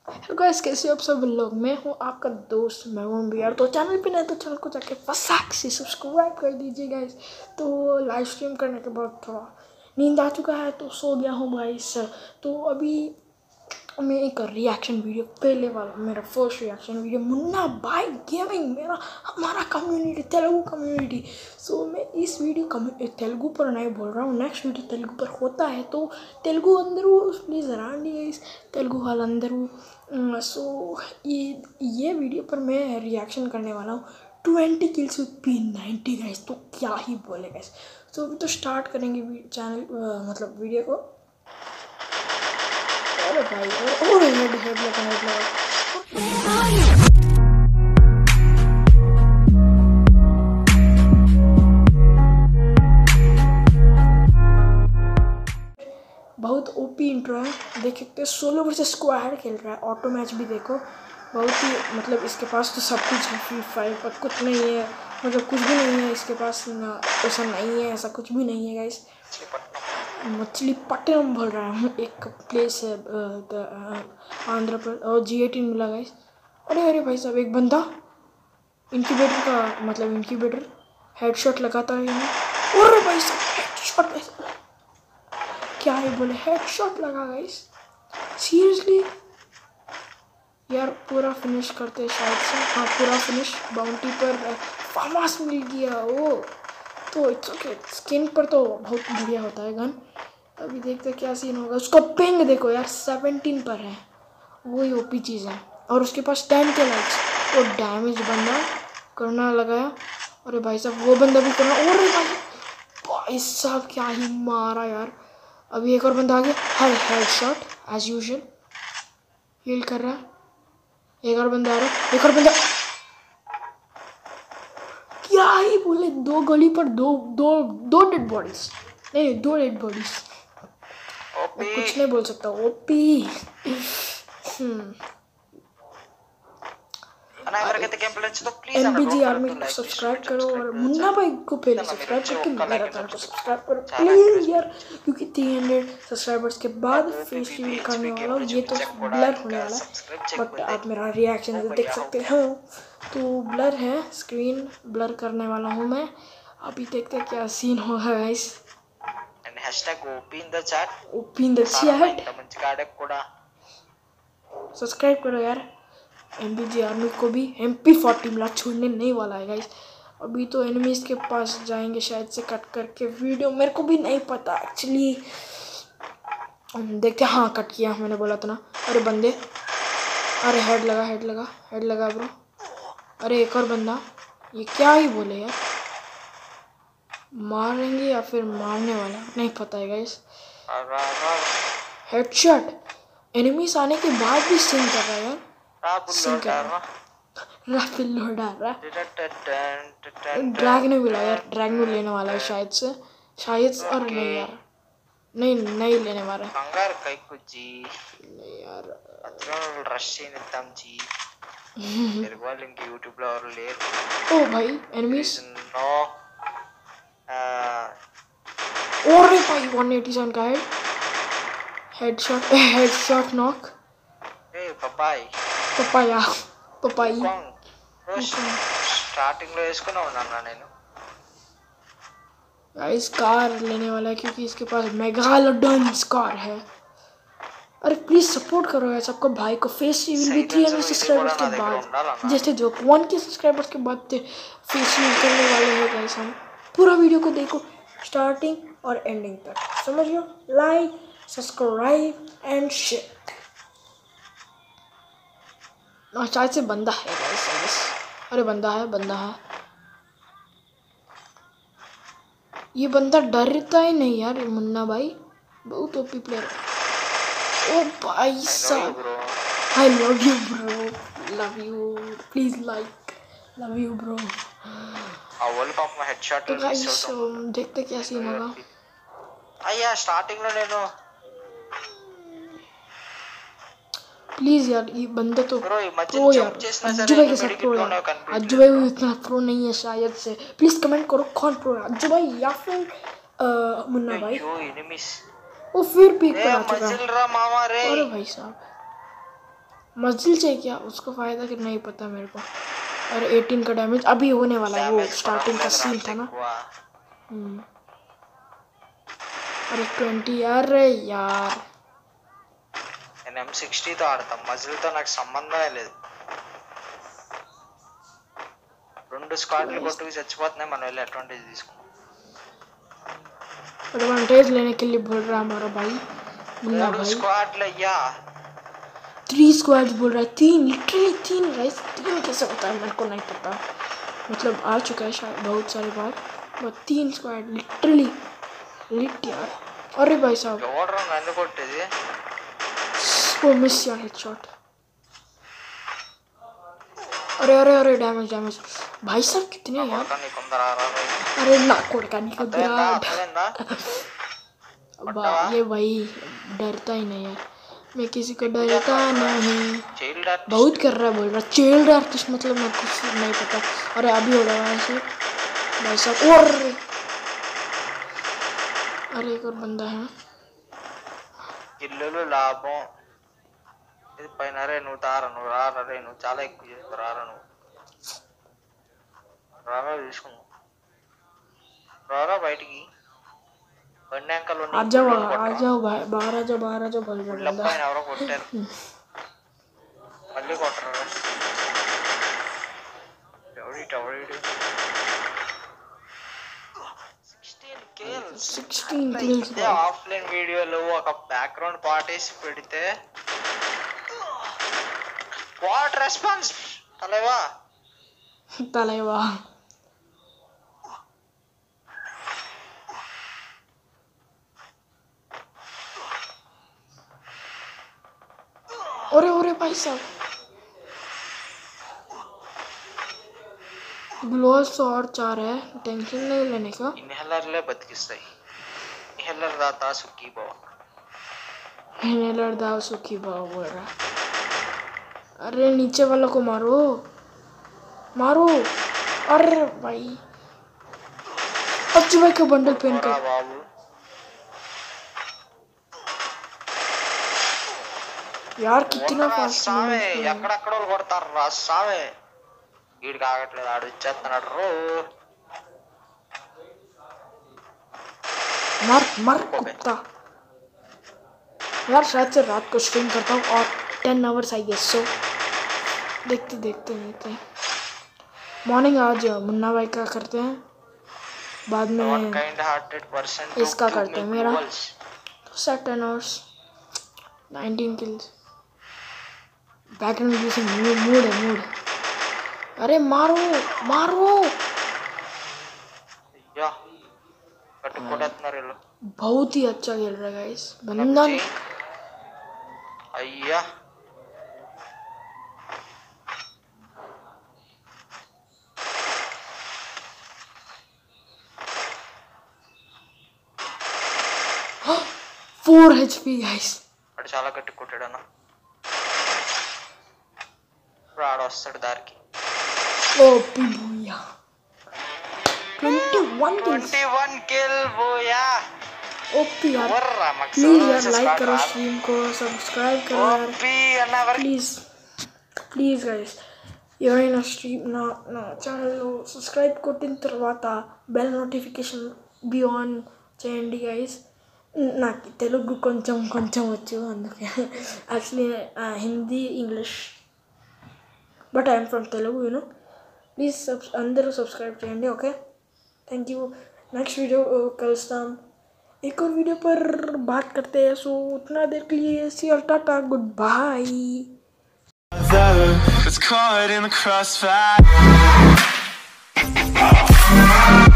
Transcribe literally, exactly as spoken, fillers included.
Hello guys, कैसे हो आप सब लोग। मैं हूं आपका दोस्त महमूद यार। तो चैनल पे नहीं तो चैनल को जाके फसाक से सब्सक्राइब कर दीजिए गाइस। तो लाइव स्ट्रीम करने के बाद थोड़ा नींद आ चुका है तो सो गया हूं गाइस। तो अभी मैं एक रिएक्शन वीडियो पहले वाला मेरा फर्स्ट रिएक्शन वीडियो मुन्ना भाई गेमिंग, मेरा हमारा कम्युनिटी तेलुगु कम्युनिटी। सो मैं इस वीडियो तेलुगु पर नहीं बोल रहा हूँ, नेक्स्ट वीडियो तेलुगु पर होता है तो తెలుగు అందరూ ప్లీజ్ రండి గైస్, తెలుగు వాళ్ళందరూ। सो ये ये वीडियो पर मैं रिएक्शन करने वाला हूँ twenty kills with P ninety guys. तो क्या ही बोले गाइस। तो अभी तो स्टार्ट करेंगे चैनल मतलब वीडियो को। अरे भाई और हेड हेड लगा हेड लगा बहुत ओपी इंट्रो है, देख सकते हैं। सोलो वर्सेस स्क्वाड खेल रहा है, ऑटो मैच भी देखो। बहुत ही मतलब इसके पास तो सब कुछ है, फ्री फायर पर कुछ नहीं है, मतलब कुछ भी नहीं है इसके पास ना, ऐसा नहीं है, ऐसा कुछ भी नहीं है गाइस। मछलीपट्टनम बोल रहा हूँ, एक प्लेस है आंध्र प्रदेश और जी एटीन मिला गाइस। अरे अरे भाई साहब, एक बंदा इंक्यूबेटर का मतलब इंक्यूबेटर हेडशॉट लगाता है। अरे भाई साहब हेडशॉट, क्या ही बोले, हेडशॉट लगा गाइस। सीरियसली यार, पूरा फिनिश करते हैं शायद से। हाँ पूरा फिनिश, बाउंटी पर फार्मास मिल गया। ओ तो इट्स ओके, स्किन पर तो बहुत बढ़िया होता है गन। अभी देखते क्या सीन होगा। उसका पिंग देखो यार, सेवनटीन पर है, वही ओपी चीज़ है। और उसके पास टेन के लाइक्स और डैमेज बंदा करना लगाया। अरे भाई साहब वो बंदा भी करना। और भाई भाई साहब क्या ही मारा यार। अभी एक और बंदा आ गया, हर head shot as usual heal कर रहा है। एक और बंदा आ रहा है, एक और बंदा, क्या ही बोले, दो गोली पर दो दो दो डेड बॉडीज, नहीं दो डेड बॉडीज। कुछ नहीं बोल सकता, ओपी। हम्म एमबीजी आर्मी को सब्सक्राइब करो और मुन्ना भाई को पहले सब्सक्राइब करके मेरा चैनल को सब्सक्राइब करो प्लीज यार, क्योंकि तीन हंड्रेड सब्सक्राइबर्स के बाद फेस रिवील करने वाला हूँ। ये तो ब्लर होने वाला है, बट आप मेरा रिएक्शन देख सकते हो। तो ब्लर है, स्क्रीन ब्लर करने वाला हूँ मैं। अभी देखते हैं क्या सीन होगा guys. OP in the chat, subscribe करो यार। एमबीजी आर्मी को भी एम पी फोर्टी मिला, छोड़ने नहीं वाला है गाइस। अभी तो एनिमीज के पास जाएंगे शायद से कट करके वीडियो, मेरे को भी नहीं पता एक्चुअली। देखते, हाँ कट किया मैंने बोला था ना। अरे बंदे, अरे हेड लगा हेड लगा हेड लगा ब्रो। अरे एक और बंदा, ये क्या ही बोले यार, मारेंगे या फिर मारने वाला नहीं पता है गाइस। हेडशॉट, एनिमीज आने के बाद भी सिंग कर रहा है यार, सिंग कर रहा है, राफिल लोड आ रहा है। ड्रैगन मिला यार, ड्रैगन लेने वाला है शायद से, शायद से। और नहीं यार, नहीं नहीं लेने वाला है नहीं यार। ओ भाई एनिमीज, और भाई वन एटी सेवन का हेड हेडशॉट हेडशॉट नॉक। पपाई पपाया पपाई स्टार्टिंग లో వేసుకున్నా ఉన్నాను నేను। गाइस कार लेने वाला है क्योंकि इसके पास मेगालोडन कार है। अरे प्लीज सपोर्ट करो यार सबको, भाई को। फेस रिवील भी थ्री हंड्रेड सब्सक्राइबर्स के बाद, जैसे जो वन के सब्सक्राइबर्स के बाद फेस रिवील करने वाले हैं गाइस हम। पूरा वीडियो को देखो स्टार्टिंग और एंडिंग तक, समझ लो। Like subscribe and share. शायद से बंदा है गाइस, अरे बंदा है बंदा है। ये बंदा डरता ही नहीं यार, मुन्ना भाई बहुत ओपी प्लेयर है। ओ भाई साहब, I love you bro, love you, please like, love you bro. तो गाइस देखते क्या सीन होगा। अయ్యా స్టార్టింగ్ లో నేను प्लीज यार, ये बंदा तो प्रो यार, अज्जू भाई के साथ प्रो यार। अज्जू भाई इतना प्रो नहीं है शायद से। प्लीज कमेंट करो कौन प्रो है, अज्जू भाई या फिर मुन्ना भाई। वो फिर पीक पर आ चुका है। अरे भाई साहब मजिल से क्या उसको फायदा कि नहीं पता मेरे को। और अठारह का डैमेज अभी होने वाला है, वो स्टार्टिंग का सीन था ना। हम्म अरे ट्वेंटी यार यार నేను ఎం సిక్స్టీతో ఆడతాం, మజిల్తో నాకు సంబంధమే లేదు. రెండు స్క్వాడ్లు కొట్టుకు చచ్చిపోతున్నాయి, మనం వెళ్ళి అడ్వాంటేజ్ తీసుకున్నాం. एडवांटेज लेने के लिए बोल रहा हमारा भाई मुन्ना भाई. स्क्वाड लिया, थ्री स्क्वाड्स बोल रहा है, तीन लिटरली तीन गाइस. तीन कैसे होता है मेरे को नहीं पता, मतलब आ चुका है शायद बहुत सारी बार, बट तीन स्क्वाड लिटरली लिट यार. अरे भाई साहब ఎవరు నన్ను కొట్టేది? वो मिस यार हेडशॉट. अरे अरे अरे डैमेज डैमेज भाई साहब कितने यार. अरे ना कोड़का नहीं कुछ ये भाई डरता ही नहीं यार, मैं किसी को डरता नहीं. बहुत कर रहा है बोल रहा चाइल्ड आर्टिस्ट, मतलब मैं कुछ नहीं पता. अरे अभी हो रहा है ऐसे भाई साहब. और अरे एक और बंदा है. ఇల్లులు లాభం ఇది పైన. రే నువ్వు తార, నువ్వు రారా, రే నువ్వు చాలా ఎక్కువ చేస్తావు, రారా నువ్వు రారా తీసుకున్నావు, రారా బయటికి. బండి అంకల్ आ जाओ आ जाओ भाई, बाहर आ जाओ बाहर आ जाओ बोल रहा बंदा. పైన ఎవరో కొట్టారు, మళ్ళీ కొట్టరా. ఎవడి ఎవడి సిక్స్టీన్ కిల్స్. ఆఫ్లైన్ వీడియోలో ఒక బ్యాక్గ్రౌండ్ పార్ట్ వేసి పెడితే వాట్ రెస్పాన్స్ తలేవా తలేవా. अरे अरे भाई साहब ग्लोअर और चार है, टेंशन नहीं लेने का. ఇన్హేలర్లే బతికిస్తాయి. ఇన్హేలర్ దాతా సుఖీ భవ. इन्हेलर दाव सुखी भाव बोल रहा. अरे नीचे वालों को मारो मारो. अरे भाई अच्छी भाई का बंडल पहन कर బాబు यार कितना फास्ट సామే. ఎక్కడెక్కడ కొడతారు రా సామే. వీడికి ఆగట్లేదు, ఆడు ఇచ్చేస్తున్నాడు రో. मार मार कुत्ता. यार शायद से रात को स्ट्रीम करता हूँ और ten hours I guess, so देखते देखते देखते मॉर्निंग आज मुन्ना भाई का करते हैं, बाद में इसका करते हैं मेरा. Set ten hours nineteen kills. Background music mood है मूड. अरे मारो मारो. या कटकोड़ेస్తున్నారు వీళ్ళు. बहुत ही अच्छा खेल रहा है गाइस बंदा. అయ్యా फोर एचपी गाइस. వాడు చాలా గట్టి కొట్టాడన్న. ఇప్పుడు ఆడ వస్తాడు దారికి. ओपी भूया twenty one kills. Twenty one kill भूया. ओपी यार वर्रा मक्स. प्लीज यार लाइक करो स्ट्रीम को, सब्सक्राइब करो यार ఓపీ అన్న వర్. ప్లీజ్ ప్లీజ్ గైస్ ఎవరైనా స్ట్రీమ్ నా నా ఛానల్లో సబ్స్క్రైబ్ కొట్టిన తర్వాత బెల్ నోటిఫికేషన్ బి ఆన్ చేయండి గైస్. నాకు తెలుగు కొంచెం కొంచెం వచ్చు, అందుకే actually Hindi English but I'm from Telugu you know. Please sub అందరూ సబ్స్క్రైబ్ చేయండి. Okay thank you. Next video कलस्ताम एक और वीडियो पर बात करते हैं. सो उतना देर के लिए सी और tata good bye. It's caught in the crossfire.